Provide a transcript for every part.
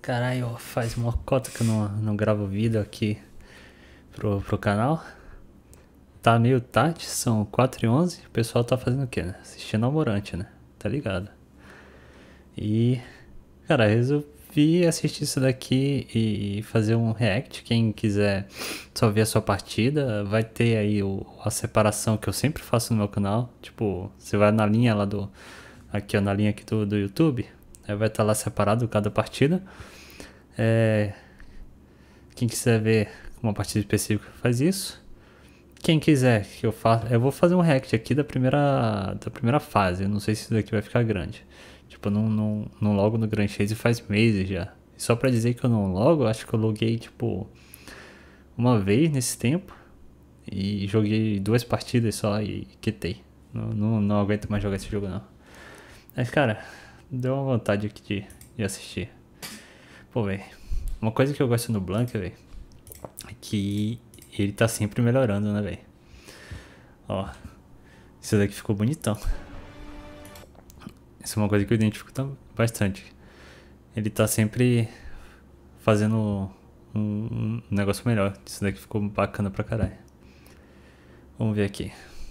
Caralho, faz uma cota que eu não gravo vídeo aqui pro canal. Tá meio tarde, são 4h11. O pessoal tá fazendo o quê, né? Assistindo Almorante, né? Tá ligado? E, cara, resolvi assistir isso daqui e fazer um react. Quem quiser só ver a sua partida, vai ter aí a separação que eu sempre faço no meu canal. Tipo, você vai na linha lá do... Aqui, ó, na linha aqui do YouTube. Aí vai estar lá separado cada partida. Quem quiser ver uma partida específica faz isso. Quem quiser que eu faça, eu vou fazer um react aqui da primeira fase. Eu não sei se isso daqui vai ficar grande. Tipo, eu não logo no Grand Chase faz meses já. E só pra dizer que eu não logo, eu acho que eu loguei tipo uma vez nesse tempo. E joguei 2 partidas só e quitei. Não aguento mais jogar esse jogo não. Mas cara, deu uma vontade aqui de assistir. Pô, velho, uma coisa que eu gosto no Blanka, velho, é que ele tá sempre melhorando, né, velho? Ó, isso daqui ficou bonitão. Isso é uma coisa que eu identifico bastante. Ele tá sempre fazendo um negócio melhor. Isso daqui ficou bacana pra caralho. Vamos ver aqui.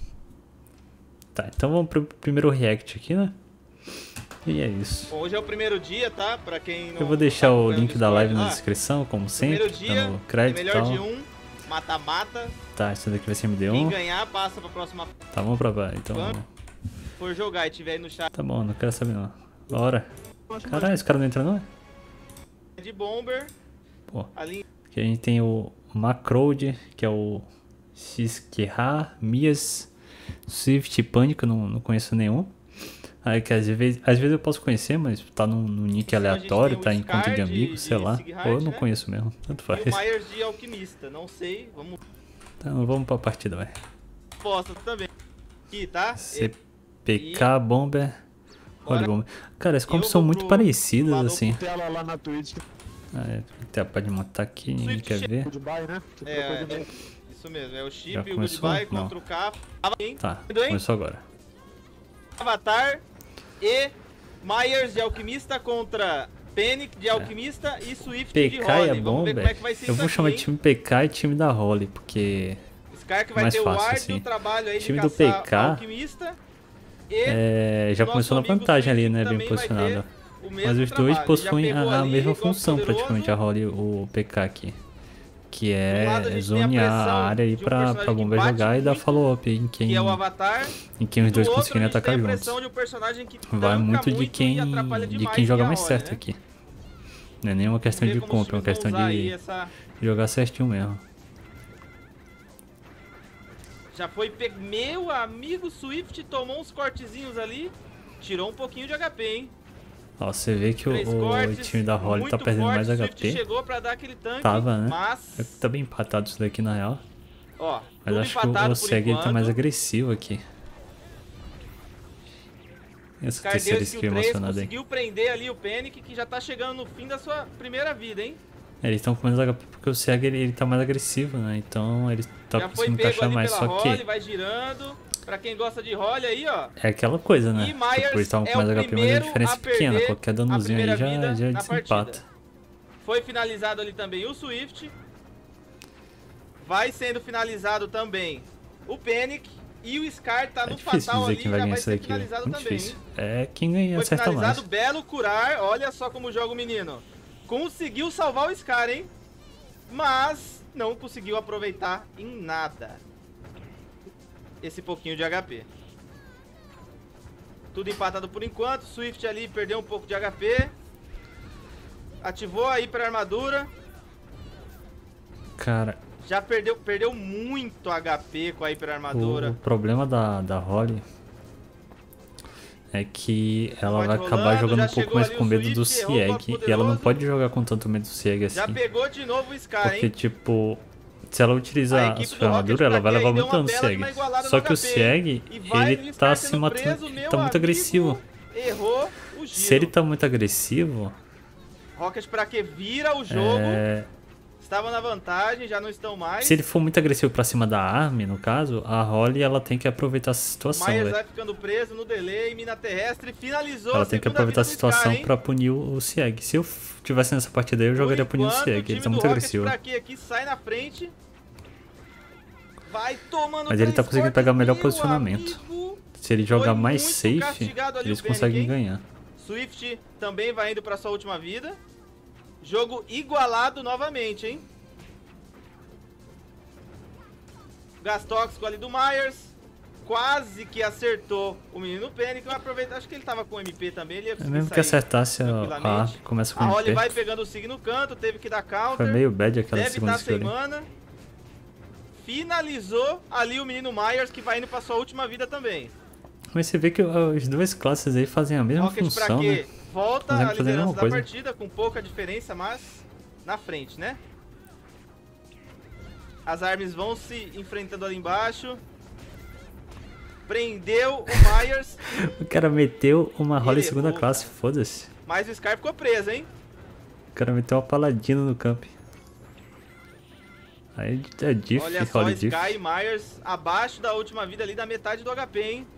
Tá, então vamos pro primeiro react aqui, né? E é isso. Hoje é o primeiro dia, tá? Pra quem não... Eu vou deixar o link da live na descrição, como sempre. Primeiro dia, tá no crédito, melhor de um, mata-mata. Tá, isso daqui vai ser MD1. Quem ganhar, passa pra próxima. Tá, vamos pra baixo, então. For jogar e tiver aí no chat. Tá bom, não quero saber não. Bora. Caralho, esse cara não entra não? De Bomber. Pô. Ali. Aqui a gente tem o Macroad, que é o Xkerra, Mias, Swift e Pânico, não conheço nenhum. Aí que às vezes eu posso conhecer, mas tá num nick aleatório, tá em conta de amigos, sei lá. Ou eu não conheço mesmo, tanto faz. E o Myers de Alquimista, não sei, vamos... Então vamos pra partida, vai. Posta também. Aqui, tá? CPK, Bomber, Holy Bomber. Cara, as comps são muito parecidas, assim. Lá na Twitch. Até pode matar aqui, ninguém quer ver. Goodbye, né? Isso mesmo, é o Já Chip e o começou? Goodbye Não. contra o K. Tá, começou agora. Avatar e Myers de Alquimista contra Panic de Alquimista e Swift de PK Holly. é Vamos bom, ver como é que vai ser eu isso vou chamar aqui, de time PK e time da Holly, porque Scar que vai mais ter fácil, o arte assim. do trabalho aí O time de do caçar PK, Alquimista e já começou na nosso amigo vantagem ali, Swift né, bem também vai posicionado. ter o mesmo Mas os dois trabalho. Já possuem pegou a ali, mesma igual função poderoso. praticamente, a Holly e o PK aqui. Que Do lado a é gente tem a zonear a pressão área aí de um pra personagem que Bomber bate jogar e dar muito, follow-up em que é o Avatar. quem os Do dois outro, conseguirem a gente atacar tem a juntos. pressão de um personagem que Vai tanca muito de e quem atrapalha demais joga a mais Holly, certo né? aqui. Não é nenhuma questão de Vamos ver como os compra, é uma times vão questão usar aí de essa... jogar certinho mesmo. Já foi meu amigo Swift tomou uns cortezinhos ali, tirou um pouquinho de HP, hein? Ó, você vê que Três o cortes, time da Holly tá muito perdendo forte, mais Swift HP. chegou pra dar aquele tanque, Tava, né? mas... Tá bem empatado isso daqui na real. Ó, Mas tudo acho que empatado o por Seg ele tá mais enquanto. agressivo aqui. Essa Cardeu terceira skill skill 3 emocionada aí. conseguiu prender ali o Panic, que já tá chegando no fim da sua primeira vida, hein? Eles estão com menos HP porque o Seg ele tá mais agressivo, né? Então ele tá Já foi conseguindo pego encaixar ali mais. pela Só Holly, que vai girando. Pra quem gosta de Holly aí, ó. é aquela coisa, né? E Myers Tipo, eles estavam é com mais o HP, mas a primeiro diferença a é pequena. perder Qualquer a danozinho aí primeira vida já na desempata. partida. Foi finalizado ali também o Swift. Vai sendo finalizado também o Panic. E o Scar tá É no difícil fatal dizer ali, quem vai já ganhar vai isso ser daqui. finalizado Muito também, difícil. hein? É quem ganha, Foi acerta mais. finalizado, belo curar. Olha só como joga o menino. Conseguiu salvar o Scar, hein? Mas não conseguiu aproveitar em nada esse pouquinho de HP. Tudo empatado por enquanto. Swift ali perdeu um pouco de HP. Ativou a hiper armadura. Cara, Já perdeu muito HP com a hiper armadura. o problema da Holly é que ela vai acabar rolando, jogando já um pouco chegou mais ali com o medo do Swift, errou o Sieg. E ela não poderoso. pode jogar com tanto medo do Sieg assim. Já pegou de novo o Scar, Porque, hein? tipo, se ela A utilizar a equipe sua do Rocket armadura, ela vai tá aqui, levar aí deu muito uma dano do bela de Sieg. uma igualada Só no que o HP, Sieg, e vai ele Scar tá sendo se matando, preso, meu tá muito amigo. agressivo. Errou o giro. Se ele tá muito agressivo, Rocket pra que vira o jogo. Estavam na vantagem, já não estão mais. Se ele for muito agressivo pra cima da Armin, no caso, a Holly ela tem que aproveitar essa situação, Myers velho. vai ficando preso no delay, mina terrestre, finalizou. Ela tem que aproveitar a situação pra punir o Sieg. Se eu tivesse nessa partida aí, eu jogaria punindo o Sieg. Ele tá muito agressivo. Aqui sai na frente. Vai tomando. Mas ele tá conseguindo pegar o melhor posicionamento. Amigo. Se ele jogar Foi mais muito safe, castigado ali eles o Fennec, conseguem hein? ganhar. Swift também vai indo pra sua última vida. Jogo igualado novamente, hein? Gás tóxico ali do Myers. Quase que acertou o menino Penny, que vai aproveitar. Acho que ele tava com MP também. Ele ia conseguir Mesmo que sair acertasse, a Armin começa com a MP. Holly vai pegando o Sig no canto, teve que dar counter. Foi meio bad aquela Deve segunda estar sem skill ali. mana. Finalizou ali o menino Myers, que vai indo pra sua última vida também. Mas você vê que as duas classes aí fazem a mesma Rocket pra função, quê? né? Volta Consegue a fazer a mesma liderança da coisa. partida, com pouca diferença, mas na frente, né? As armas vão se enfrentando ali embaixo. Prendeu o Myers, O cara meteu uma Holly Ele segunda errou, classe, cara. foda-se. mas o Scar ficou preso, hein? O cara meteu uma paladina no camp. Aí é diff, Olha só, Holly Sky diff. e Myers abaixo da última vida ali, da metade do HP, hein?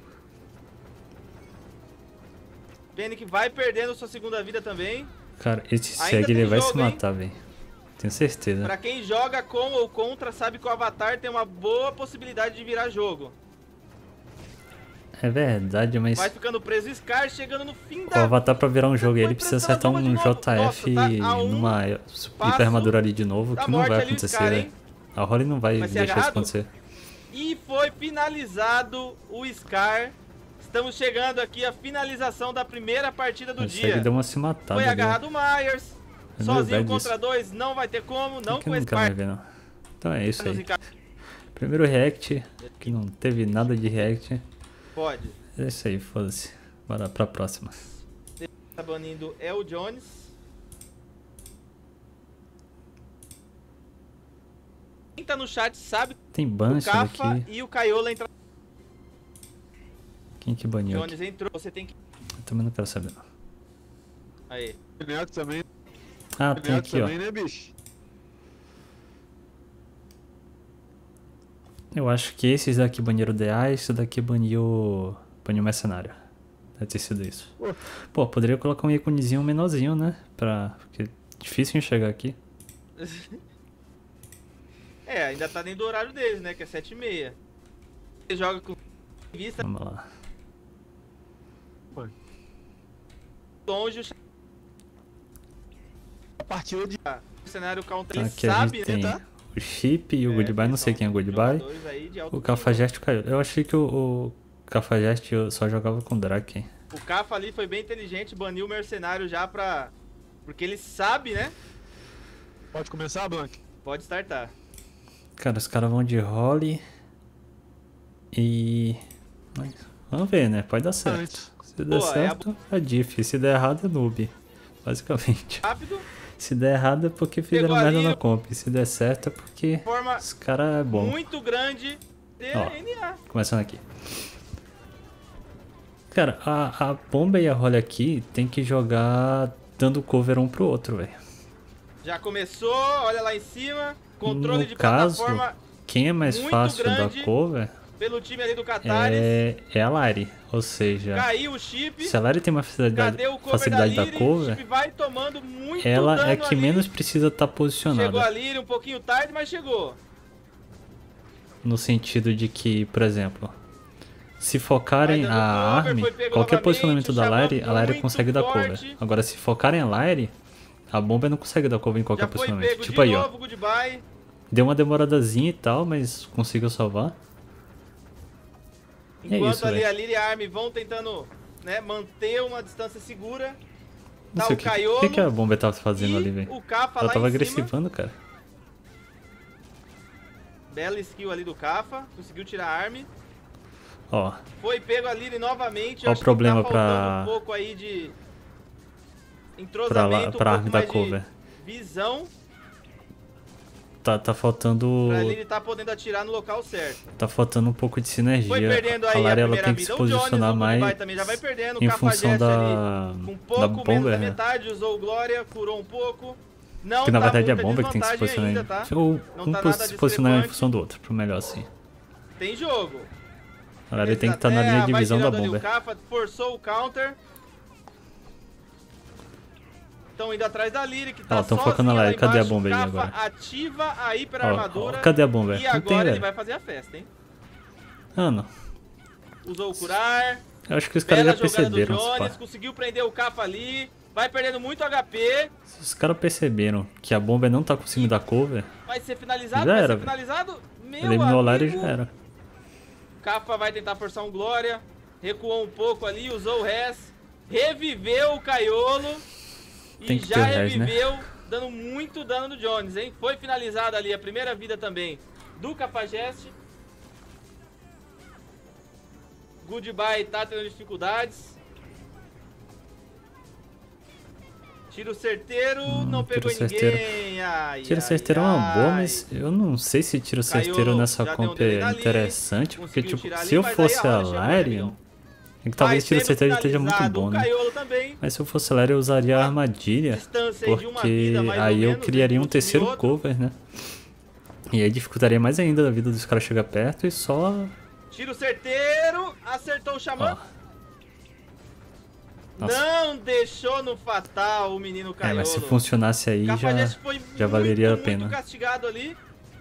Penny que vai perdendo sua segunda vida também. Cara, esse Ainda Sieg ele tem vai jogo, se matar, velho. Tenho certeza. Pra quem joga com ou contra, sabe que o Avatar tem uma boa possibilidade de virar jogo. É verdade, mas Vai ficando preso o Scar, chegando no fim o da... Avatar pra virar um jogo aí, Foi ele precisa prestando a acertar bomba de um novo. JF Nossa, tá a um numa passo hiperarmadura ali de novo, da que não morte vai ali o acontecer, Scar, velho. hein? A Holly não vai Vai ser deixar isso agarrado? acontecer. E foi finalizado o Scar. Estamos chegando aqui à finalização da primeira partida do O dia. Sieg deu uma se matada Foi ali. agarrado o Myers. É meio Sozinho bad contra isso. dois, não vai ter como. Não Que com eu não esse quero mais ver, não. Então é isso aí. Primeiro react, que não teve nada de react. Pode. É isso aí, foda-se. Bora pra próxima. Tá banindo é o Jones. Quem tá no chat sabe Tem o ban isso Cafa daqui. e o Caiola entraram. Quem que baniu aqui? Jones entrou, você tem que... Eu também não quero saber, não. Aí. Neto também, Ah, tem Neto aqui, ó. também, né, bicho? Eu acho que esses daqui baniram o DA e esse daqui baniu o mercenário. Deve ter sido isso. Pô. Pô, poderia colocar um íconezinho menorzinho, né? Porque é difícil enxergar aqui. É, ainda tá dentro do horário deles, né? Que é 7h30. Você joga com vista Vamos lá. longe, A partida de o cenário counter Então ele aqui a sabe, gente tem né? Tá? o Chip e o Goodbye. Não sei quem é o Goodbye. Jogadores aí de alto O nível. Cafajeste caiu. Eu achei que o Cafajeste eu só jogava com Drake. O Cafa ali foi bem inteligente, baniu o mercenário já pra... Porque ele sabe, né? Pode começar, Blank? Pode startar. Cara, os caras vão de Holly. E... mas vamos ver, né? Pode dar certo. Antes. Se der Boa, certo, é diff. Se der errado, é noob. Basicamente. Rápido, Se der errado é porque fizeram Pegou merda ali. na comp. Se der certo é porque forma os caras é bom. muito grande. Ó. DNA. Começando aqui. Cara, a bomba e a Holly aqui tem que jogar dando cover um pro outro, velho. Já começou, olha lá em cima. Controle No de caso, plataforma quem é mais muito fácil grande dar cover pelo time ali do Catares. é a Lari. Ou seja, Caiu o chip. se a Lari tem uma Cadê o cover facilidade da da Lyri? O cover, chip vai tomando muito ela dano é que ali. menos precisa estar Chegou a posicionada. Lyri um pouquinho tarde, mas chegou. No sentido de que, por exemplo, se focarem Vai a dando cover, Armin, foi pego qualquer novamente, posicionamento da chamou Lari, a Lari muito consegue dar forte. cover. Agora, se focarem a Lari, a bomba não consegue dar cover em qualquer Já foi posicionamento. pego Tipo de aí, ó. novo, goodbye. Deu uma demoradazinha e tal, mas conseguiu salvar. É Enquanto isso, ali velho. a Lyri e a Armin vão tentando, né, manter uma distância segura. Não Tá sei o o Caiolo que a bomba tava fazendo e ali, velho. o Cafa Ela lá tava em cima. agressivando, cara. Bela skill ali do Cafa. Conseguiu tirar a Armin. Ó, Foi pego a Lyri novamente. Qual acho o problema que tá faltando pra- um pouco aí de entrosamento, pra um Armin pouco dar mais cover. de visão. Tá faltando. Pra Lyri tá podendo atirar no local certo. Tá faltando um pouco de sinergia. Foi perdendo A aí a Lari ela primeira tem que vida. se O Jones, posicionar o Goodbye mais também já vai perdendo. O em função Cafajeste da ali com da pouco menos bomba. da né? metade. Usou o Glória, curou um pouco. Não Que na tá verdade é a muita bomba que tem que se desvantagem posicionar. ainda, tá? Ou Não um tá nada se posicionar em discrepante. função do outro, pro melhor assim. Tem jogo. Agora ele tem que estar na linha de Vai visão da girando ali bomba. o Cafa, forçou o counter. Estão indo atrás da Lyric, tá Ó, tão sozinha focando na lá Lyric. Cadê a embaixo. bomba aí Cafa agora? ativa a hiper Ó, armadura. cadê a bomba? E Não tem, agora ele velho. vai fazer a festa, hein? Mano, Usou o curar. eu acho que os caras já Bela jogada do perceberam esse Jones, pá. conseguiu prender o Cafa ali. Vai perdendo muito HP. Se os caras perceberam que a bomba não tá conseguindo dar cover, Vai ser finalizado, Já vai era, ser finalizado. Meu eliminou o Lara e amigo. já era. Cafa vai tentar forçar um Glória. Recuou um pouco ali, usou o res. Reviveu o Caiolo. Tem E que já ter o res, né? reviveu, dando muito dano no Jones, hein? Foi finalizada ali a primeira vida também do Cafajeste. Goodbye tá tendo dificuldades. Tiro certeiro, não pegou tiro certeiro. ninguém. Ai, Tiro ai, certeiro é uma boa, ai. mas eu não sei se tiro Caiu, certeiro nessa já deu um comp delay é ali, interessante, porque conseguiu tipo, tirar ali, se eu mas fosse aí a a hora chegou, Larian, amigão. é que talvez Vai tiro sendo certeiro esteja muito finalizado bom, o né? Caiolo também. Mas se eu fosse a Larian, eu usaria a armadilha, Distância aí de uma porque vida, mais ou aí eu menos, criaria um entre um terceiro e outro. cover, né? E aí dificultaria mais ainda a vida dos caras chegar perto e só... Tiro certeiro, acertou o Xamã. Ó. Nossa. Não deixou no fatal o menino É, Caiolo. mas se funcionasse aí Cafajeste foi já valeria a pena. muito castigado ali.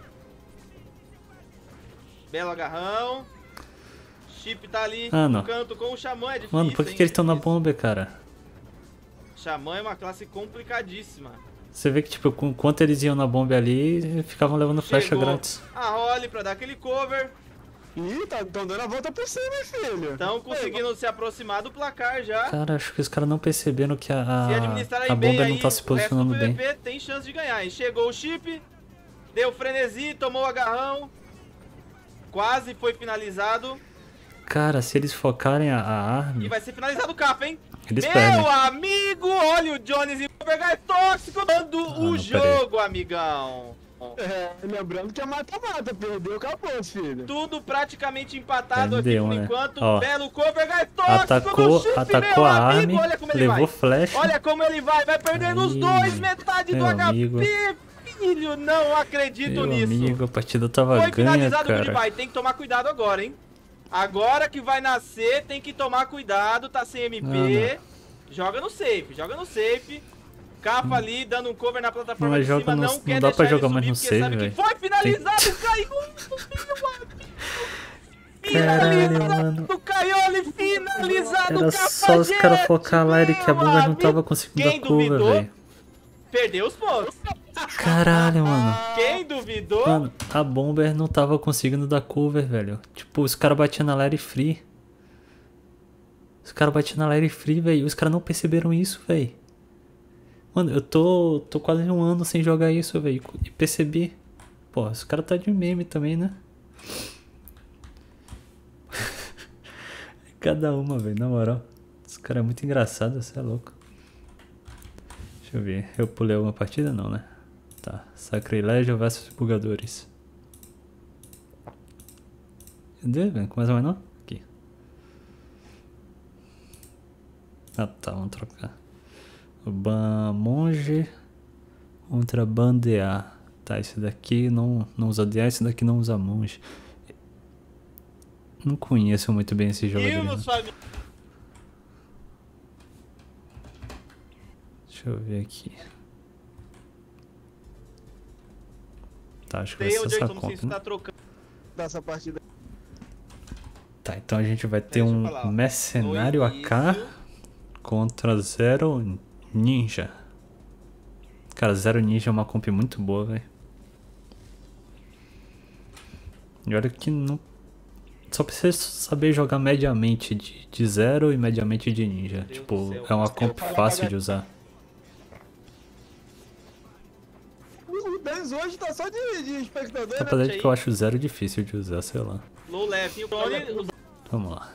Belo agarrão. Chip tá ali Ah, não. no canto com o Xamã, é difícil, Mano, por que, hein? que eles estão na Difícil. bomba, cara? Xamã é uma classe complicadíssima. Você vê que, tipo, enquanto eles iam na bomba ali, ficavam levando flecha Chegou grátis. a Holly pra dar aquele cover. Ih, tão dando a volta por cima, hein, filho. Estão conseguindo se aproximar do placar já. Cara, acho que os caras não perceberam que Se administrarem a bem bomba aí, não tá se o resto do posicionando bem. PVP tem chance de ganhar, hein? Chegou o chip, deu frenesi, tomou o agarrão. Quase foi finalizado. Cara, se eles focarem a E arma, vai ser finalizado o Capa, hein? eles Meu perdem. amigo, olha o Jones e o Overguard tóxico dando o não, jogo, amigão. É, lembrando que é mata-mata, perdeu, acabou, filho. Tudo praticamente empatado Perdeu, aqui por né? enquanto. Ó, Belo Overguard tóxico Atacou, do chip, atacou meu a amigo. arma, Olha como ele levou vai. flecha. Olha como ele vai perdendo os Aí, dois, metade do meu HP. amigo. Filho, não acredito Meu nisso. amigo, a partida tava Foi ganha, finalizado o cara. Goodbye, tem que tomar cuidado agora, hein? Agora que vai nascer, tem que tomar cuidado, tá sem MP. Joga no safe, joga no safe. Cafa ali, dando um cover na plataforma Não, de joga cima, no- não quer não dá deixar pra ele jogar mais subir, no porque save, sabe que velho. foi finalizado, caiu! Caralho, mano. Finalizado, Caioli, finalizado, Era só os caras focar lá e que a bomba não tava conseguindo Quem dar cover, duvidou? velho. Perdeu os pontos. Caralho, mano. Quem duvidou? Mano, a Bomber não tava conseguindo dar cover, velho. Tipo, os caras batiam na Larry Free. Os caras batiam na Larry Free, velho. Os caras não perceberam isso, velho. Mano, eu tô quase um ano sem jogar isso, velho. E percebi. Pô, os caras tá de meme também, né? Cada uma, velho, na moral. Esse cara é muito engraçado, você é louco. Deixa eu ver. Eu pulei alguma partida? Não, né? Tá. Sacrilégio versus bugadores. Cadê, velho? Começa mais não? Aqui. Ah, tá. Vamos trocar. Monge contra Bandear. Tá, esse daqui não usa DA, esse daqui não usa Monge. Não conheço muito bem esse jogador. Vimos, família. Deixa eu ver aqui. Tá, acho que vai Tem ser onde essa como comp, se né? tá trocando. Dessa partida. Tá, então a gente vai ter Deixa eu um falar, ó. mercenário No AK início- contra Zero Ninja. Cara, Zero Ninja é uma comp muito boa, velho. E olha que não... Só precisa saber jogar mediamente de Zero e mediamente de Ninja. Deus Tipo, do céu. é uma comp fácil de usar. O Dens hoje tá só de espectador, né? Apesar de aí. que eu acho Zero difícil de usar, sei lá. Low left. O Tony, Vamos lá.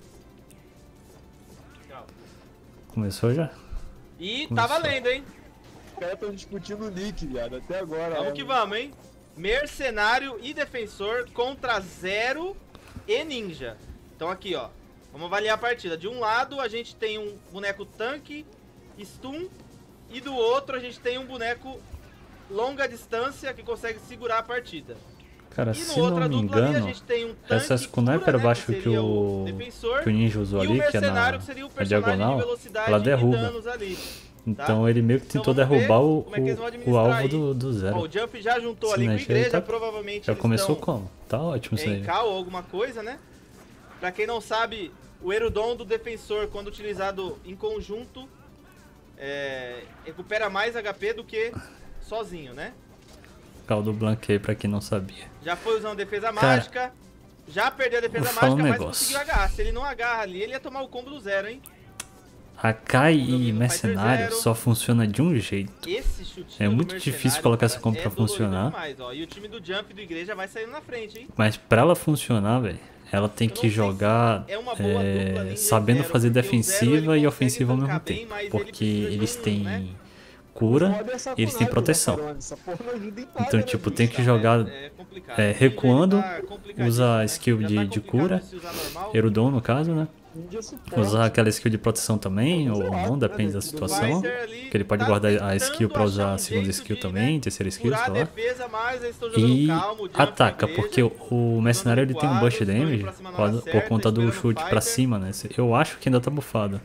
Começou já? e Começou. tá valendo, hein? Os caras tão discutindo o nick, viado, até agora. Vamos ó. que vamos, hein? Mercenário e defensor contra Zero e Ninja. Então aqui, ó. Vamos avaliar a partida. De um lado, a gente tem um boneco tanque, stun. E do outro a gente tem um boneco longa distância que consegue segurar a partida. Cara, E se no outra não me dupla ali a engano, gente tem um tanque essa kunai para né, baixo que que seria o defensor, ninja usou e o ali, que é mercenário que seria o na personagem de diagonal, velocidade ela e derruba. danos ali. Então ele meio que Então tentou vamos ver derrubar como é que eles vão o administrar alvo aí. do Ó, Zero. o Jump já juntou ali com a Sinergia igreja, tá- provavelmente Já eles começou estão como? Tá ótimo isso em aí. cal ou alguma coisa, né? Pra quem não sabe, o Erudon do defensor, quando utilizado em conjunto, recupera mais HP do que sozinho, né? Caldo Blanquei pra quem não sabia. Já foi usando defesa Cara, mágica, já perdeu a defesa vou falar mágica, um mas negócio. conseguiu agarrar. Se ele não agarra ali, ele ia tomar o combo do Zero, hein? Akai e Domínio Mercenário Fighter Zero. só funciona de um jeito. Esse chutinho É do muito mercenário, difícil colocar cara, essa combo pra dolorido funcionar. demais, ó. E o time do Jump e do Igreja vai saindo na frente, hein? Mas pra ela funcionar, velho, ela tem Eu não que sei se jogar é uma boa dupla ninja sabendo zero, fazer porque o Zero, defensiva ele e consegue ofensiva ao mesmo tancar bem, tempo. mas ele Porque precisa de eles um, têm né? cura Foda essa e eles têm kunai, proteção. Zaffaroni, essa porra não ajuda em nada, Então, né, tipo, bicho? tem que jogar complicado. recuando, Ninja ele tá complicadíssimo, usa né? skill Já de tá complicado cura, se usar normal. Erudon no caso, né? Ninja suporte. Usar aquela skill de proteção também, ou não, depende da O situação. Fighter ali Que ele pode tá guardar a tentando skill pra usar achar a um segunda jeito skill de, também, né, terceira skill, curar sei a lá. defesa, mas eles estão jogando E calmo, o Jump ataca, e o Igreja, porque o mercenário ele tem um burst quadros, estão indo damage pra cima na hora por certa, conta do esperando o chute pra Fighter. cima, né? Eu acho que ainda tá bufado.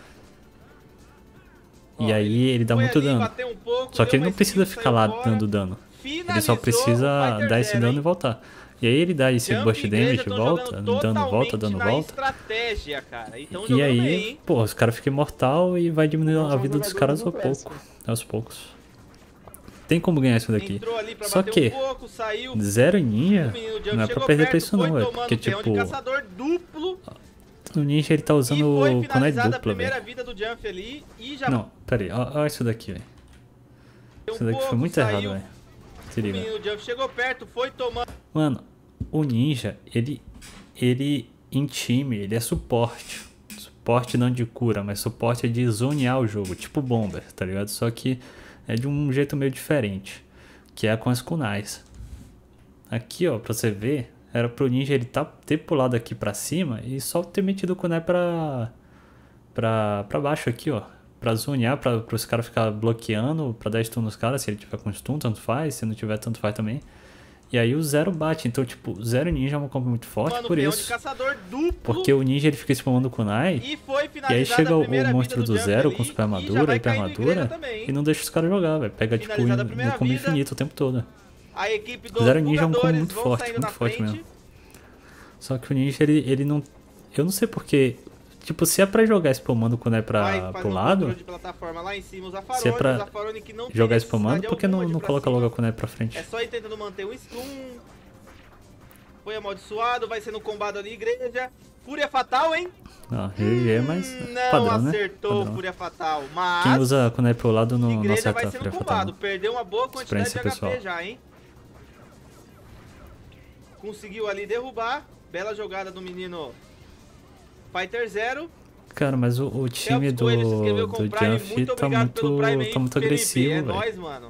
Ó, E aí ele dá foi muito ali, dano. bateu um pouco, Só que deu ele não uma precisa skill, ficar saiu lá fora, dando dano. Ele finalizou só precisa o Fighter dar esse Zero, dano hein? e voltar. E aí ele dá esse Jump burst e Igreja damage, tão volta, jogando dando volta, totalmente dando na volta. estratégia, cara. E tão E jogando aí, bem, hein? pô, os caras ficam imortal e vai diminuindo Não a são vida dos caras jogadores do aos poucos. Tem como ganhar isso daqui. Entrou ali pra Só bater que um pouco, saiu. Zero O ninja menino Jump não é pra chegou perder perto, pra isso foi não, velho. tomando Porque peão de tipo, caçador duplo. o ninja ele tá E usando foi kunai finalizada a dupla, primeira velho. vida do Jump ali. E já Não, pera aí, olha isso daqui, velho. bateu Isso um daqui foi pouco, muito saiu. errado, velho. Se O liga. menino Jump chegou perto, foi tomando. Mano, o ninja, ele em time, ele é suporte. Suporte não de cura, mas suporte é de zonear o jogo, tipo Bomber, tá ligado? Só que é de um jeito meio diferente, que é com as kunais. Aqui, ó, pra você ver, era pro ninja ele ter pulado aqui pra cima e só ter metido o kunai pra baixo aqui, ó. Pra zonear, pra os caras ficar bloqueando, pra dar stun nos caras, se ele tiver com stun, tanto faz, se não tiver, tanto faz também. E aí o Zero bate, então tipo, Zero Ninja é uma combo muito forte Mano, por peão de isso. caçador duplo. Porque o ninja ele fica spamando kunai, E foi e finalizada aí chega a o primeira monstro vida do Jump Zero ali, com super e já armadura, vai hiper caindo Igreja armadura, também, hein? e não deixa os caras jogar, velho. Pega tipo Finalizada a no primeira combo vida. infinito o tempo todo. A equipe dos Zero Ninja é um combo bugadores muito vão forte, saindo muito na forte frente. mesmo. Só que o ninja ele não. Eu não sei porque. Tipo, se é pra jogar spamando kunai Vai pro fazendo lado, controle de plataforma lá em cima, o Zaffaroni, se é pra o Zaffaroni que não tem jogar necessidade spamando, por que alguma não, de ir não pra coloca cima. logo a kunai pra frente? É só ir tentando manter um stun. Foi amaldiçoado, vai sendo combado ali, Igreja. Fúria Fatal, hein? Ah, GG, mas Não padrão, né? acertou Padrão. Fúria Fatal, mas Quem usa kunai pro lado não Igreja vai acerta a sendo Fúria combado. Fatal. Perdeu uma boa quantidade de Experiência HP pessoal. já, hein? Conseguiu ali derrubar. Bela jogada do menino Fighter Zero. Cara, mas o time Felps Coelho se inscreveu com do o Prime. Juff Muito tá obrigado pelo Prime aí, tá muito Felipe. agressivo, É velho. nóis, mano.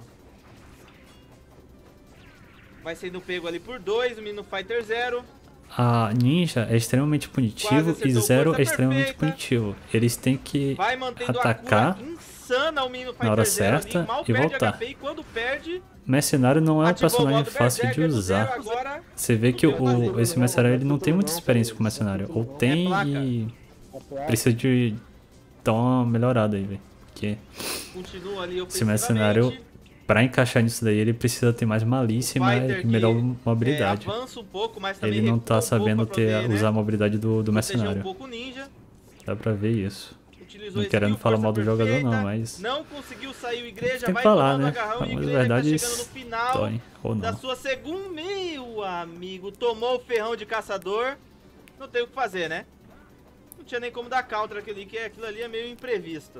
Vai sendo pego ali por 2, o menino Fighter Zero. A ninja é extremamente punitivo Quase e acertou, Zero força é extremamente perfeita. punitivo. Eles têm que Vai mantendo atacar a cura insana ao menino Fighter na hora Zero certa ali. Mal e perde voltar. HP e quando perde, Mercenário não é um ativou o personagem modo fácil de Berserker do Zero, usar. agora Você vê que esse mercenário ele não tem muita experiência com o mercenário. Ou tem placa. e precisa de dar uma melhorada aí, velho. Porque continua ali esse mercenário, pra encaixar nisso daí, ele precisa ter mais malícia Fighter e melhor que, mobilidade. avança um pouco, mas também Ele não recua tá um pouco sabendo pra poder, usar a mobilidade do proteger mercenário. um pouco o ninja. Dá pra ver isso. Utilizou Não querendo skill, falar força mal do jogador perfeita, não, mas não conseguiu sair o Igreja, tem vai que falar, tomando né? agarrão e Algumas Igreja verdades tá chegando no final doem, ou da não. sua segunda. Meu amigo, tomou o ferrão de caçador. Não tem o que fazer, né? Não tinha nem como dar counter aquilo ali, que aquilo ali é meio imprevisto.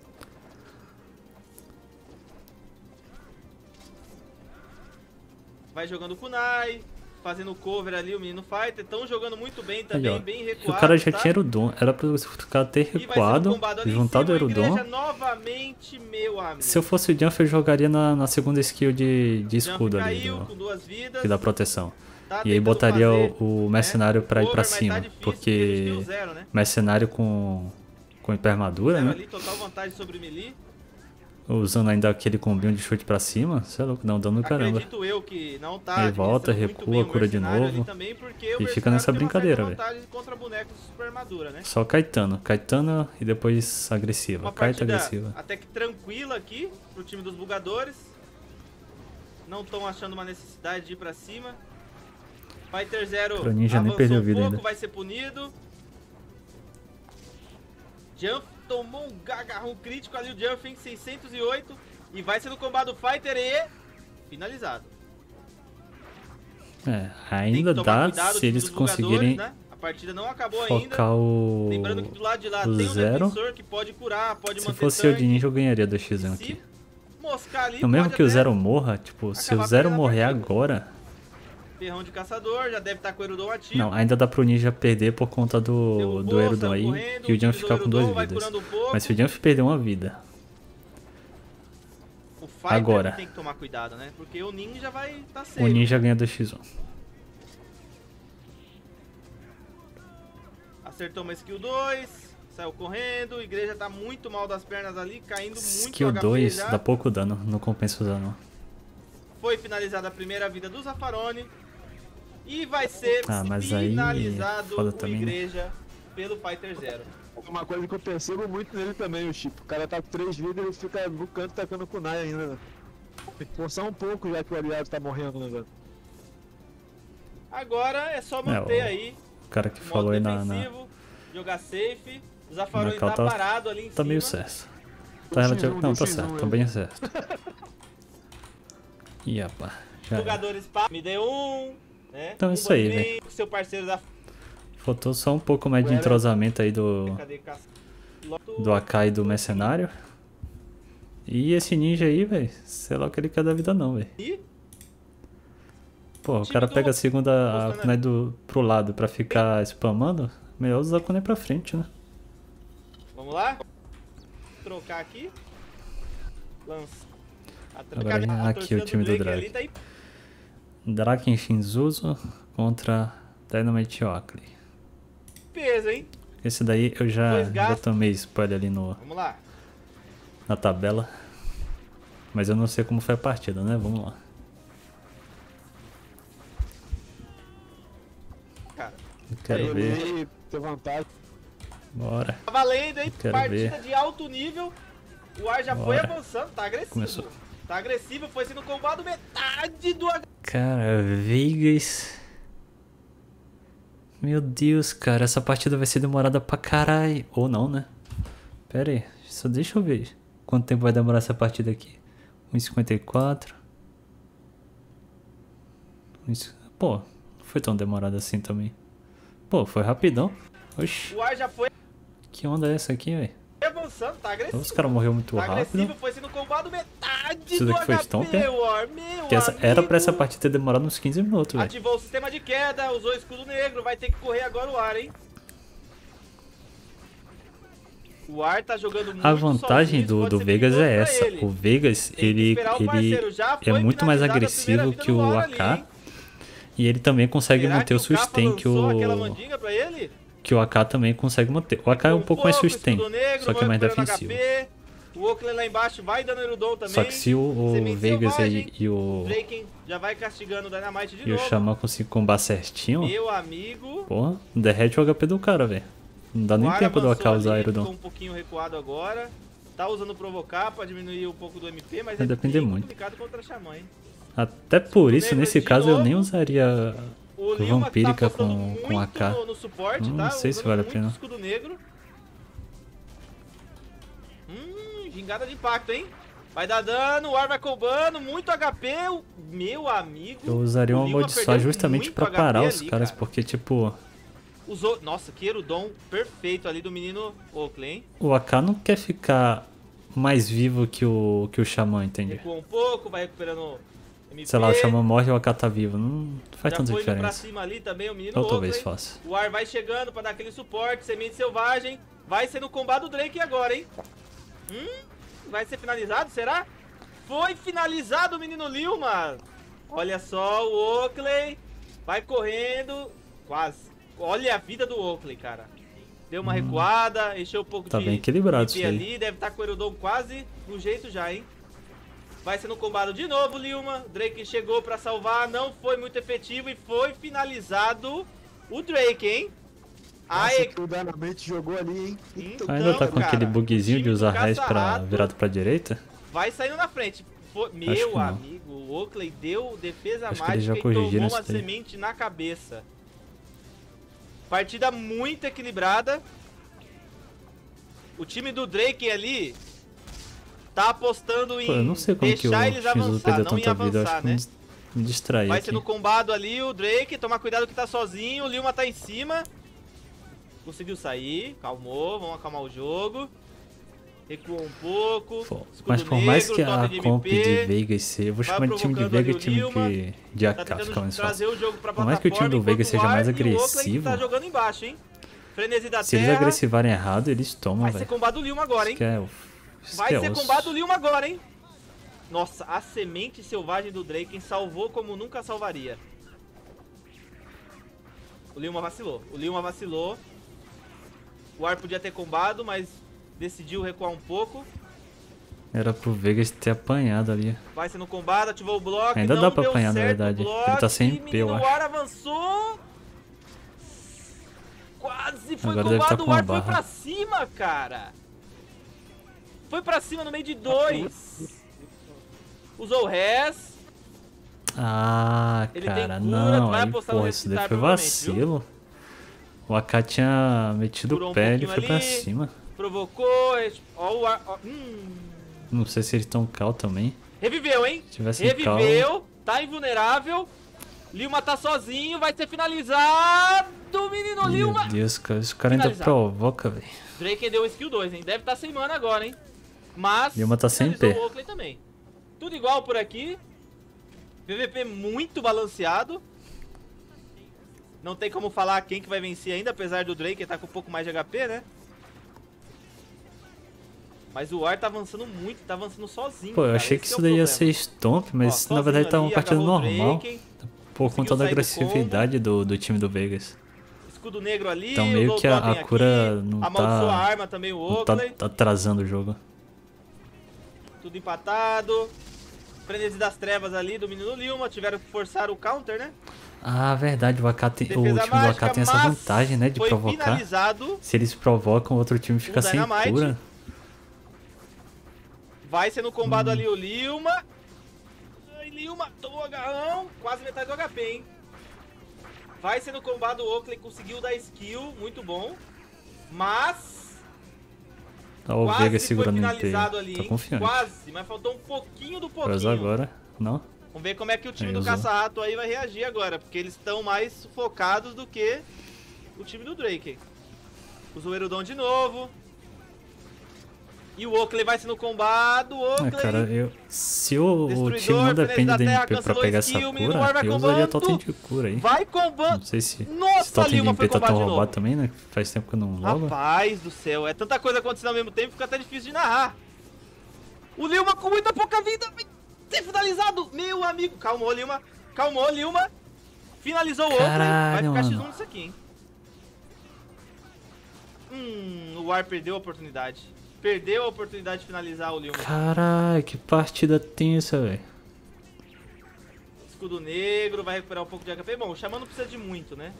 Vai jogando kunai, fazendo cover ali, o menino Fighter. Estão jogando muito bem também, Aí, ó. bem O recuado. cara já tá? tinha Erudon, era pra o cara ter E vai sendo recuado, combado ali em juntado o cima, Igreja Erudon. novamente, meu amigo. Se eu fosse o Jump, eu jogaria na segunda skill de escudo Jump ali, caiu com 2 vidas. que dá proteção. Tá E aí tentando botaria fazer, o mercenário pra ir cover, pra mas tá cima, difícil, porque a gente tem o porque Zero, né? mercenário com hiperarmadura, Zero né? ali, total vantagem sobre o melee. Usando ainda aquele combinho de chute pra cima, você é louco, dá um dano do caramba. Acredito eu que não tá Aí volta, administrando muito recua, bem o cura de mercenário novo. ali também, porque o E fica mercenário nessa tem uma brincadeira, certa velho. vantagem contra bonecos super armadura, né? Só Caetano. Caetano e depois agressiva. Uma Caeta partida agressiva. até que tranquila aqui pro time dos bugadores. Não estão achando uma necessidade de ir pra cima. Fighter Zero Pro Ninja nem avançou perdeu um vida pouco, ainda. vai ser punido. Jump tomou um agarrão crítico ali, o Jump em 608. E vai ser no combate do Fighter e finalizado. É, Tem que ainda tomar dá cuidado, se time eles dos bugadores, conseguirem né? A partida não acabou ainda. focar o Lembrando que do lado de lá o tem um zero. defensor que pode curar, pode Se manter fosse eu de tanque. ninja, eu ganharia 2x1 Se aqui. moscar ali, Então, mesmo pode que o até Zero morra, tipo, se o acabar Zero perdendo a morrer partida. agora... Ferrão de caçador, já deve estar com o Erudon ativo. Não, ainda dá pro Ninja perder por conta do Derrubou, Erudon saiu aí correndo, e o Jump utilizou ficar com 2 Erudon, vai vidas. curando um pouco. Mas se o Jump perder uma vida, O Fighter agora. tem que tomar cuidado, né? Porque o Ninja vai estar o safe. Ninja ganha 2x1. Acertou uma skill 2, saiu correndo, a igreja tá muito mal das pernas ali, caindo muito Skill HP 2 já. dá pouco dano, não compensa usar não. Foi finalizada a primeira vida do Zaffaroni. E vai ser mas aí finalizado foda o também, né? Igreja pelo Fighter Zero. Uma coisa que eu percebo muito nele também, o Chip. O cara tá com 3 vidas e ele fica no canto tacando kunai ainda, né? Tem que forçar um pouco já que o aliado tá morrendo, né, velho? Agora é só manter o aí O cara que o falou modo aí defensivo, jogar safe. O Zaffaroni Nacal tá parado ali em tá cima. meio certo. Tá relativo... Não, tá certo, tá bem certo. Ih, rapaz, já era. Jogadores me deu né? Então é isso aí, velho. Seu parceiro da Faltou só um pouco mais de entrosamento aí do AK e do mercenário. E esse ninja aí, velho, sei lá o que ele quer da vida não, velho. E Pô, o time cara do- pega a segunda mostrando kunai pro lado pra ficar spamando, melhor usar a kunai pra frente, né? vamos lá? Trocar aqui. Lança. Agora A aqui torcida o time do Drake Drake. ali tá aí. Draken Shinzuzo contra Dynamite Oakley. Peso, hein? Esse daí eu já Dois gastos. tomei spoiler ali Vamos lá. na tabela. Mas eu não sei como foi a partida, né? Vamos lá. Cara, Quero ver. Ele ter vantagem. Bora. tá valendo, hein? Quero Partida ver. de alto nível. O ar já foi Bora. avançando, tá agressivo. Começou. Tá agressivo, foi sendo combado metade do Cara, Vegas. Meu Deus, cara, essa partida vai ser demorada pra caralho. Ou não, né? Pera aí, só deixa eu ver quanto tempo vai demorar essa partida aqui. 1,54. Pô, não foi tão demorado assim também. Pô, foi rapidão. Oxi, O ar já foi que onda é essa aqui, velho? avançando, tá agressivo. Os caras morreram muito Tá rápido. agressivo, foi sendo combado metade Isso do daqui foi HP, Stomper? War, meu Porque era pra essa amigo. partida ter demorado uns 15 minutos, velho. Ativou o sistema de queda, usou escudo negro, vai ter que correr agora o ar, hein? O ar tá jogando muito A vantagem sozinho, do pode ser Vegas perigoso é pra essa. ele. O Vegas, Tem que ele esperar o parceiro, já é foi muito mais finalizada a agressivo primeira que vida o do ar AK. ali, hein? E ele também consegue Será manter o que Kappa sustain que lançou aquela o mandinga pra ele? AK também consegue manter. O AK é um pouco mais sustain, escudo negro, só que é vai mais recuperando defensivo. HP. O Oakley lá embaixo vai dando Erudon também. Só que se o Semente Vegas selvagem, e o Draken já vai castigando o Dynamite de novo. Xamã conseguem combar certinho, Meu amigo. porra, derrete o HP do cara, velho. Não dá nem O ar tempo do AK avançou usar ali, Aerodon. ficou um pouquinho recuado agora. Tá usando provocar pra diminuir um pouco do MP, mas Vai é depender bem muito. complicado contra a Xamã, hein? Até por isso, Negro nesse de caso, eu novo. nem usaria O Lilma Vampírica tá apostando com muito AK. no suporte, Não tá? sei se Usando vale a muito pena. escudo negro. Gingada de impacto, hein? Vai dar dano, o ar vai combando, muito HP. Meu amigo. Eu usaria o uma Lilma maldição perdeu justamente muito pra HP parar os ali, caras, cara. porque, tipo, Usou. Nossa, que Erudon perfeito ali do menino Oakley, hein? o AK não quer ficar mais vivo que o Xamã, entende? Recuou um pouco, vai recuperando MP. Sei lá, o Xamã morre e o AK tá vivo. Não faz Já tanta foi indo pra diferença. cima ali também o menino Ou talvez Oakley. faça. O ar vai chegando pra dar aquele suporte, semente selvagem. Vai ser no combate do Drake agora, hein? Vai ser finalizado, será? Foi finalizado o menino Lilma. Olha só, o Oakley vai correndo. Quase. Olha a vida do Oakley, cara. Deu uma recuada, encheu um pouco Tá de bem equilibrado MP isso aí. ali. Deve estar com o Erudon quase no jeito já, hein? Vai sendo combado de novo, Lilma. Drake chegou pra salvar, não foi muito efetivo e foi finalizado o Drake, hein? Nossa, que o Dynamite jogou ali, hein? Então, Ainda tá com cara, aquele bugzinho o de time usar do raiz pra, Caça-Rato virado pra direita. vai saindo na frente. que Meu não. amigo, o Oakley deu defesa Acho que eles já mágica e tomou corrigiram uma isso daí. semente na cabeça. Partida muito equilibrada. O time do Drake ali tá apostando em Pô, eu não sei como que o deixar eles Shinzo avançar, perdeu não em tanta vida. Eu acho avançar, que né? me distraí Vai aqui. sendo combado ali o Drake, tomar cuidado que tá sozinho, o Lilma tá em cima. Conseguiu sair, calmou, vamos acalmar o jogo. Recuou um pouco. Pô, Escudo mas por mais negro, que a toque de comp MP, de Vegas ser... Eu vou vai chamar de time de provocando ali Vegas o time Lilma, de AK, tá fica tentando mais trazer fácil. o jogo pra Por mais que o time do plataforma, Vegas enquanto seja o mais Art e o Oakley agressivo, tá jogando embaixo, hein? Frenesi da se eles terra. agressivarem errado, eles tomam, Vai ser velho. combado o Lilma agora, hein? Vai ser osso. combado o Lilma agora, hein? Nossa, a semente selvagem do Draken salvou como nunca salvaria. O Lilma vacilou. O Lilma vacilou. O Ar podia ter combado, mas decidiu recuar um pouco. Era pro Vegas ter apanhado ali. Vai sendo combado, ativou o bloco. Ainda não dá pra deu apanhar, na certo verdade. o bloco, Ele tá sem e MP, eu menino acho. Ar avançou. Quase foi Agora deve tá combado. com O uma Ar foi barra. pra cima, cara. Foi pra cima no meio de dois. Usou o res. Ah, Ele tem cara, cura, tu não. vai Aí, apostar no porra, isso daí Resquitar foi provavelmente, viu? vacilo. O AK tinha metido Curou o um pé e ele foi pouquinho pra ali. cima. Provocou. Ó o Ar. Ó, Não sei se eles estão cal também. Reviveu, hein? Se tivesse Reviveu. Tá invulnerável. Lilma tá sozinho. Vai ser finalizado. Menino Meu Lilma. Deus, cara, esse cara ainda Finalizado. provoca, velho. Drake deu skill 2, hein? Deve estar sem mana agora, hein? Mas. Lilma tá sem finalizou P. o Oakley também. Tudo igual por aqui. PVP muito balanceado. Não tem como falar quem que vai vencer ainda, apesar do Drake estar com um pouco mais de HP, né? Mas o War tá avançando muito, tá avançando sozinho. Pô, eu cara. achei que Esse é isso o daí ia problema. ser stomp, mas Ó, na verdade sozinho tá uma ali, partida agarrou o normal. Drake, Por conseguiu conta da sair do agressividade do time do Vegas. escudo negro ali, Então o meio Low que a Totem cura aqui, não amaldiçoou tá- a arma também o Não tá Oakley. atrasando o jogo. Tudo empatado. Frenesi das trevas ali do menino Lilma. Tiveram que forçar o counter, né? Ah, verdade, o time do Mágica, AK tem essa mas vantagem, né, de foi provocar. finalizado. Se eles provocam, o outro time fica sem Dynamite. cura. Vai sendo combado ali o Lilma. Ai, Lilma, tomou o agarrão. Quase metade do HP, hein? Vai sendo combado o Oakley. Conseguiu dar skill. Muito bom. Mas... Tá o quase Vegas foi segurando o MP. finalizado ali, Tá hein? confiante. Quase, mas faltou um pouquinho do pouquinho. Mas agora, não. Vamos ver como é que o time Aí do usou. Caça-Rato aí vai reagir agora, porque eles estão mais focados do que o time do Drake. Usou o Erudon de novo. E o Oakley vai sendo combado. O Ah, Oakley, cara, se o time Destruidor, não depende Frenesi da do Terra, MP pra cancelou pegar skill, essa o menino War cura, vai eu usaria combando. totem de cura aí. vai combando. Não sei se Nossa, esse totem de Lilma foi MP tá tão combado de roubado novo. também, né? Faz tempo que eu não jogo. Rapaz do céu, é tanta coisa acontecendo ao mesmo tempo, fica até difícil de narrar. O Lilma com muita pouca vida, vai ser finalizado. Meu amigo, calmou, Lilma. Calmou, Lilma. Finalizou o Oakley. Vai Caralho, ficar mano. X1 nisso aqui, hein. O War perdeu a oportunidade. Perdeu a oportunidade de finalizar o Lilma. Caralho, que partida tensa, velho. Escudo negro, vai recuperar um pouco de HP. Bom, o Xamã não precisa de muito, né?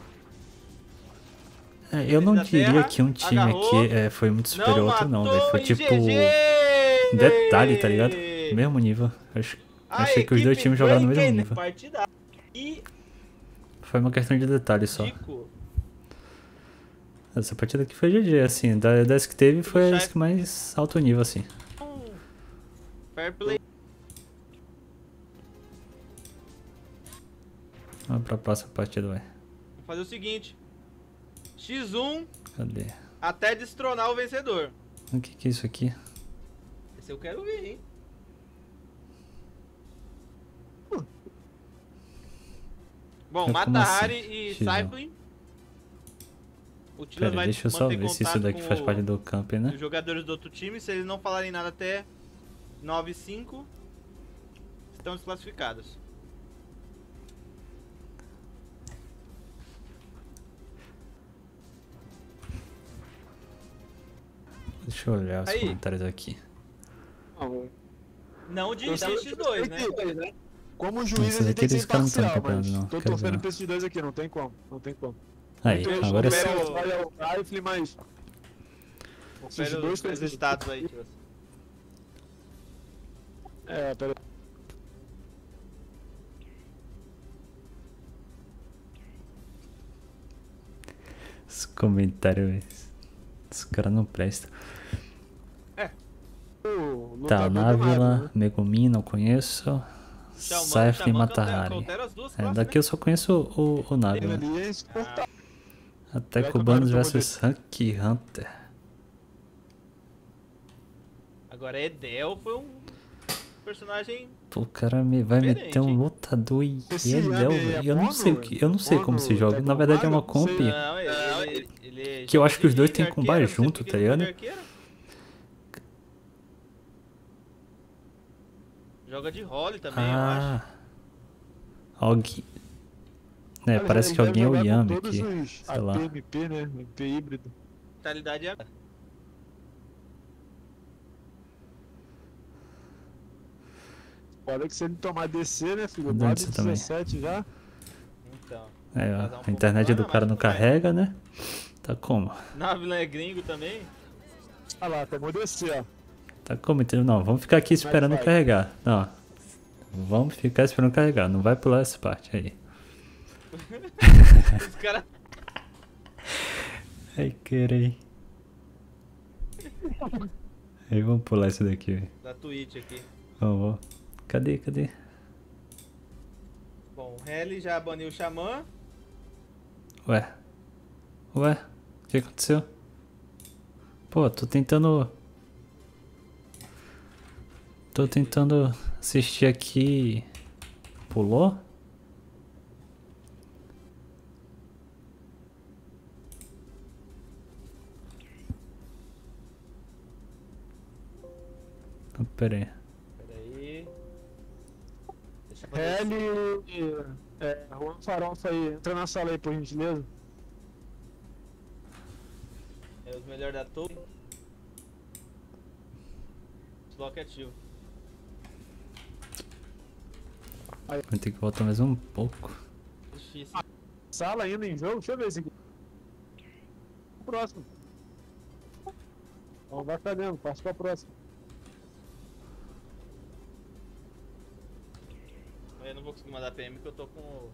Eu não da diria Terra, que um time agarrou, aqui foi muito superior ao outro, não, matou velho. Foi e tipo GG! um detalhe, tá ligado? Mesmo nível. Achei que os dois times jogaram no mesmo nível. Partida e Foi uma questão de detalhe só. Dico. Essa partida aqui foi GG, assim. Das que teve foi Puxa, as que mais alto nível, assim. Fair play. Vamos pra próxima partida, vai. Vamos fazer o seguinte. X1 Cadê? até destronar o vencedor. O que é isso aqui? Esse eu quero ver, hein? Bom, Mas como Matahari assim? e X1. Cycling. O Tilas Pera, vai deixa eu só manter ver se isso contato daqui com faz parte do camp, né? os jogadores do outro time. Se eles não falarem nada até 9-5, estão desclassificados. Deixa eu olhar os Aí. comentários aqui. Não de Eu sei- X2, né? Como juiz, Esses ele aqui tem que ser eles caras não tão imparcial, campeonato, mas não. tô Quer dizer, torcendo não. pra esses dois aqui, não tem como, não tem como. Aí, Muito agora sim. espero- vai ao rifle, mas esses Confere dois os status aí, tio. pera. Os comentários, velho. Os caras não prestam. Tá, Návila, Megumi, não conheço. Saif e Matahari. Daqui eu só conheço o Návila. Ele é insuportável. Até Vai Cubanos tomar no vs Rank Hunter. Agora Edel foi um personagem. Pô, o cara vai Diferente, meter um hein? lutador e Esse ele Yami aí é, é eu não mono, sei o que, eu não sei como mono, se joga. tá Na verdade é uma com Mario? comp. Não sei. Não, ele Que eu joga acho que os dois de têm combat arqueiro, não sei junto, por que tá ele joga de ligado? arqueiro. Joga de role também, eu acho. Alguém. Cara, Parece ele que alguém é o deve jogar com Yami todos aqui. os Sei lá. APMP, né? MP híbrido. Mentalidade é. Olha que se ele tomar DC, né, filho? Dá 9 isso também. 17 já. Então. A internet do cara não carrega, né? Tá como? Návila é gringo também? Olha lá, tomou DC, ó. Tá como? Entendeu? Não, vamos ficar aqui esperando vai? carregar. Não. Vamos ficar esperando carregar. Não vai pular essa parte aí. Os caras. Ai, querei. Aí vamos pular isso daqui, velho. Da Twitch aqui. Vamos. Cadê? Bom, o Helly já baniu o Xamã. Ué? O que aconteceu? Pô, tô tentando assistir aqui. Pulou? Pera aí. Peraí. Deixa eu fazer. L. Juan Farofa aí. Entra na sala aí, por gentileza. É os melhores da torre. Desloque ativo. Vai ter que voltar mais um pouco. Difícil. Sala ainda em jogo? Deixa eu ver esse aqui. Próximo. Então vai fazendo, passa pra próxima. Eu não vou conseguir mandar PM porque eu tô com o.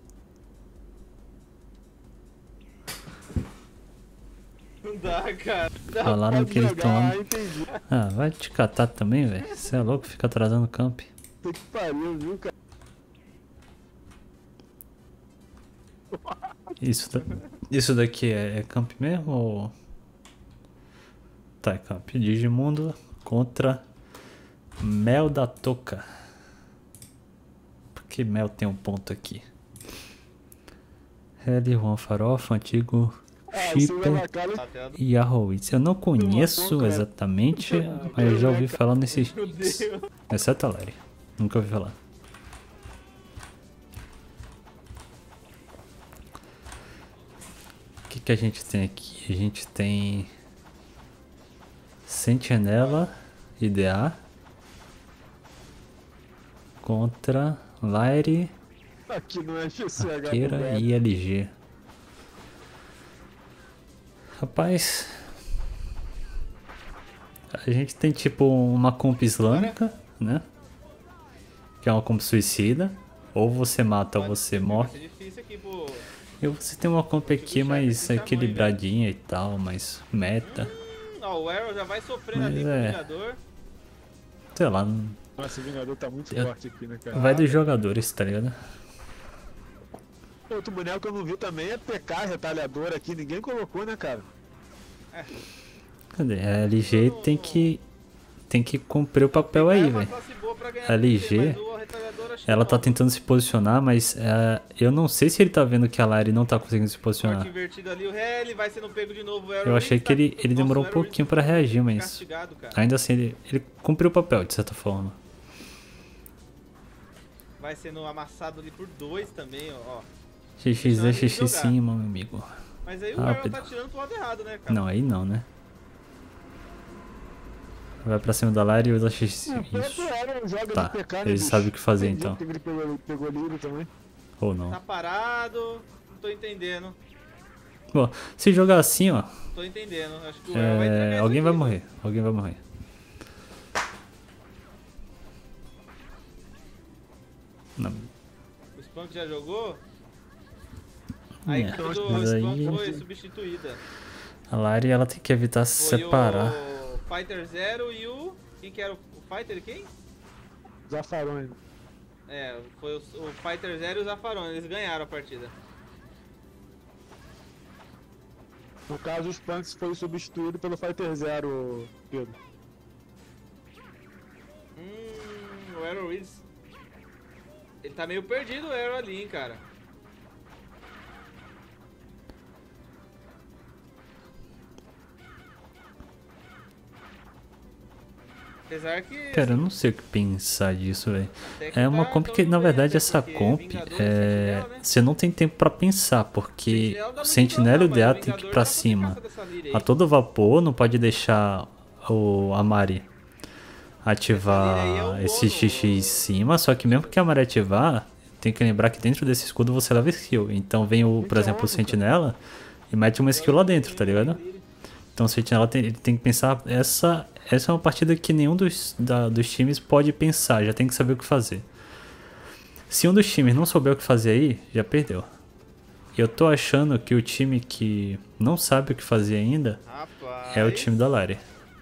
Não dá, cara. Falaram que eles estão lá. Entendi. Ah, vai te catar também, velho. Você é louco, fica atrasando o camp. Puta que pariu, viu, cara? Isso daqui é camp mesmo ou. Tá, é camp. Digimundo contra Mel da Toca. Por que Mel tem um ponto aqui? Heli, Juan Farofa, antigo Shipper e Arrowitz. Eu não conheço exatamente, mas eu já ouvi falar nesses. Exceto a Larry. Nunca ouvi falar. O que a gente tem aqui? A gente tem Sentinela IDA contra Laire, Aqui não é XCH. Akira e LG. Rapaz, a gente tem tipo uma comp islâmica, né? Que é uma comp suicida. Ou você mata ou você morre. Vai ser difícil aqui pro. E você tem uma comp aqui mais equilibradinha e tal, mais meta. Ó, o Arrow já vai sofrendo Mas ali com o é. Vingador. Sei lá, Nossa, o Vingador tá muito Eu- forte aqui, né, cara? vai dos jogadores, tá ligado? Outro boneco que eu não vi também é PK, retalhador aqui. Ninguém colocou, né, cara? Cadê? A LG tem que cumprir o papel aí, É uma velho. classe boa pra ganhar LG, mas o retalhador acho que Ela tá não. tentando se posicionar, mas eu não sei se ele tá vendo que a Lari não tá conseguindo se Corte posicionar. invertido ali, o Helly vai sendo pego de novo. O Arrow Eu achei que ele Nossa, demorou o um Arrow pouquinho pra reagir, mas castigado, cara. ainda assim ele cumpriu o papel, de certa forma. Vai sendo amassado ali por 2 também, ó. XX Não, XX jogar. sim, meu amigo. Mas aí o Rápido. Arrow tá tirando pro lado errado, né, cara? Não, aí não, né? Vai pra cima da Lari e usa X. O Isso. próprio Aaron joga Tá, de PK, né, ele bicho? sabe o que fazer, Entendi então. porque ele pegou livre também. Ou não. Tá parado. Não tô entendendo. Bom, se jogar assim, ó, Não tô entendendo. Acho que o Aaron vai entregar alguém isso vai aqui. morrer. Alguém vai morrer. Não. O Spunk já jogou? A equipe do mas Spunk aí- foi substituída. A Lari, ela tem que evitar se Foi separar. o Fighter Zero e o... Quem que era o Fighter? Quem? Zafarone. É, foi o Fighter Zero e o Zafarone. Eles ganharam a partida. No caso, o Spanks foi substituído pelo Fighter Zero, Pedro. O Arrow Reeds. Ele tá meio perdido, o Arrow ali, hein, cara. Apesar que... Cara, eu não sei o que pensar disso, velho. até que É uma tá comp tão que, na doendo, verdade, né? essa Porque comp, Vingador e Sentinela, né? você não tem tempo pra pensar, porque Sentinela não dá o muito Sentinela e dano, o mas DA o tem que ir Vingador pra dá fazer cima. caça dessa Lyria aí. A todo vapor, não pode deixar a Mari ativar Essa Lyria aí é o esse bônus. XX em cima, só que mesmo que a Mari ativar, tem que lembrar que dentro desse escudo você leva skill. Então vem, por exemplo, o Sentinela e mete uma skill lá dentro, tá ligado? Então o Sentinela ele tem que pensar, essa é uma partida que nenhum dos times pode pensar, já tem que saber o que fazer. Se um dos times não souber o que fazer aí, já perdeu. E eu tô achando que o time que não sabe o que fazer ainda Rapaz. é o time da Lari.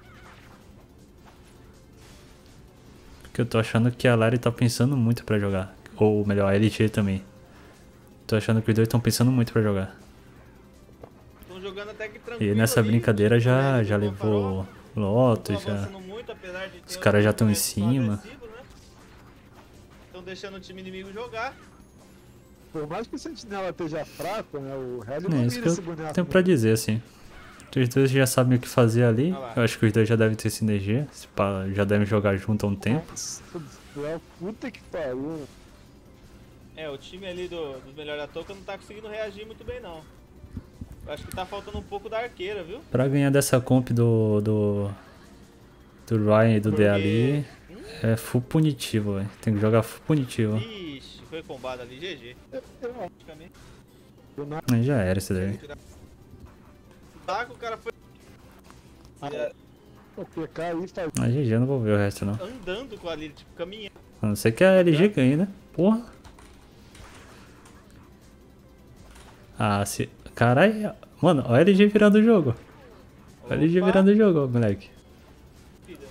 Porque eu tô achando que a Lari tá pensando muito pra jogar. Ou melhor, a LG também. Tô achando que os dois estão pensando muito pra jogar. Tão jogando até que tranquilo E nessa ali, brincadeira o já Red do levou Farol. Lotus, Tão já. avançando muito, apesar de ter Os caras já outros tão em momentos que são cima. agressivos, né? Tão deixando o time inimigo jogar. Por mais que o Sentinela esteja fraco, né? O Red É não isso vira que esse eu boneco. tenho né? pra dizer, assim. Os dois já sabem o que fazer ali. Olha lá. Eu acho que os dois já devem ter sinergia. Se pá, já devem jogar junto há um tempo. Nossa, puta que pariu. É, o time ali dos melhores da Toca não tá conseguindo reagir muito bem, não. Eu acho que tá faltando um pouco da arqueira, viu? Pra ganhar dessa comp do Ryan e do DA ali, é full punitivo, velho. Tem que jogar full punitivo. Ixi, foi combado ali, GG. Praticamente. Aí já era esse daí. Tá, o cara foi O PK aí faz. Mas GG, eu não vou ver o resto não. andando com a Lyria, tipo, caminhando. A não ser que a LG ganhe, né? Porra. Ah, se... Caralho. Mano, olha a LG virando o jogo. Olha a LG Opa. virando o jogo, moleque. Filha.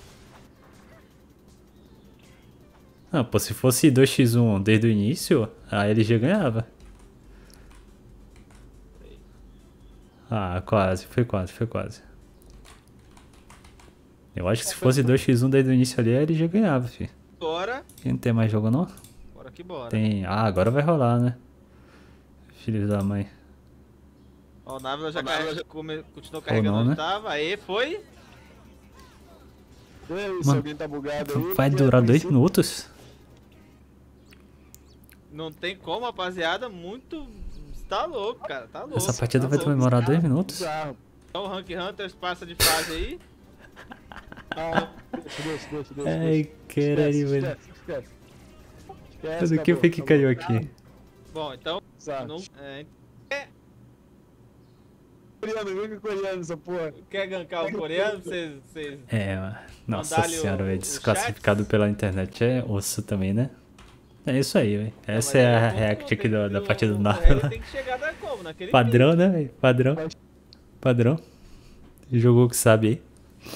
Ah, pô, se fosse 2x1 desde o início, a LG ganhava. Ah, quase, foi quase, foi quase. Eu acho que se fosse 2x1 desde o início ali, a LG ganhava, fi. Bora. E não tem mais jogo não? Bora que bora. Tem. Ah, agora vai rolar, né? Filhos da mãe. Ó, o Návila já continuou Ou carregando não, onde né? tava. Aí, foi. E aí, se Mano, alguém tá bugado aí. Vai porque durar a 2 princípio- minutos? Não tem como, rapaziada. Muito... Tá louco, cara. Tá louco. Essa partida tá vai louco, demorar cara, 2 minutos? bizarro. Então o Rank Hunters passa de fase aí. Ah, deixa. Ai, caralho, velho. Esquece. Mas o que foi que caiu aqui? Bom, então... Exato. Não, Coreano, vem com coreano essa porra. quer gankar o coreano? Vocês... É, nossa Mandar-lhe senhora, o velho. Desclassificado chat? pela internet é osso também, né? É isso aí, velho. Essa é a react aqui da partida do Ele Návila. tem que chegar da como? Naquele Padrão, né, velho? Padrão. Padrão. Jogou o que sabe aí.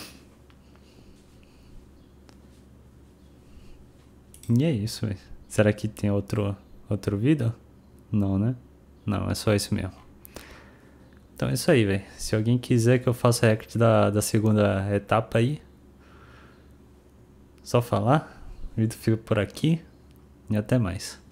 E é isso, velho. Será que tem outro vídeo? Não, né? Não, é só isso mesmo. Então é isso aí, velho. Se alguém quiser que eu faça react da segunda etapa aí, só falar. O vídeo fica por aqui e até mais.